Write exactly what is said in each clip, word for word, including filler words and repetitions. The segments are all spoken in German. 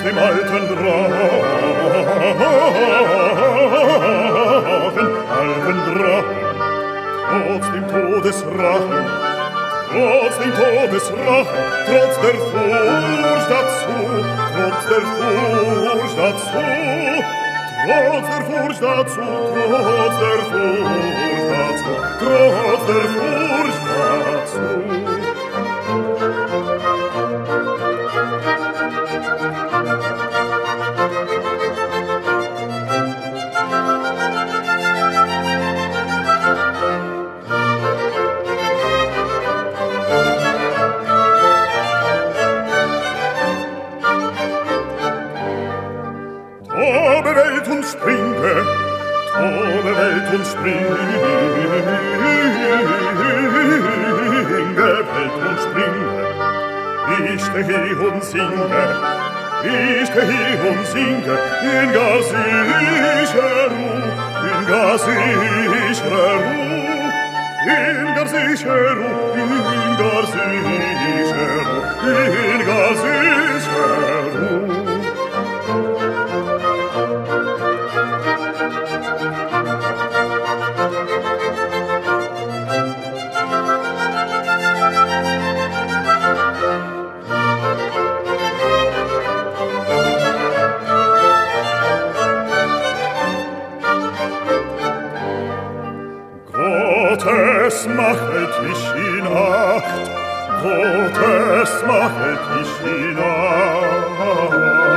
dem alten Drachen, alten Drachen, trotz dem Todesrachen, trotz dem Todesrachen, trotz der Furcht dazu, trotz der Furcht dazu, trotz der Furcht dazu, trotz der Furcht dazu, trotz der Furcht dazu. Tobe Welt und springe, tobe Welt und springe, Welt und springe. Ich stehe und singe, ich stehe und singe, in gar sicher Ruh, in gar sicher Ruh, in gar sicher Ruh, in gar sicher Ruh, in gar sicher Ruh. Gottes machet mich in Acht, Gottes machet mich in Acht.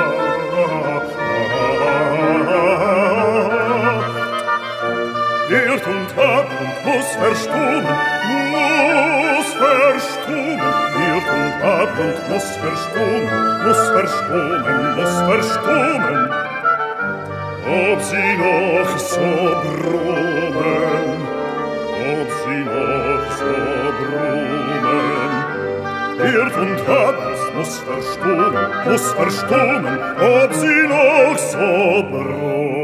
Wird und hat und muss verstummen, muss verstummen, wird und hat und muss verstummen, muss verstummen, muss verstummen. Ob sie noch so brummen, ob sie noch so brummen, wird und hat, muss verstummen, muss verstummen, ob sie noch so brummen.